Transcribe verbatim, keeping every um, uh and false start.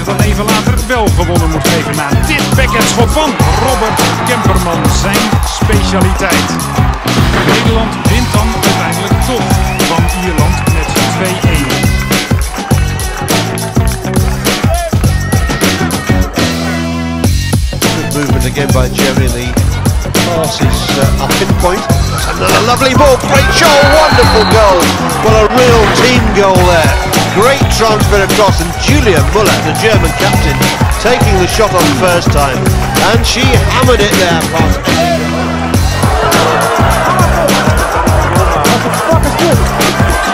dan even later wel gewonnen moet geven na dit backhandschot van Robbert Kemperman, zijn specialiteit. Nederland wint dan uiteindelijk toch van Ierland met twee-een. Good movement again by Jerry. The pass is uh, a pinpoint. That's another lovely ball. Great shot, wonderful goal. Well, a real team goal there. Great transfer across, and Julia Müller, the German captain, taking the shot on the first time, and she hammered it there past. What the fuck is this?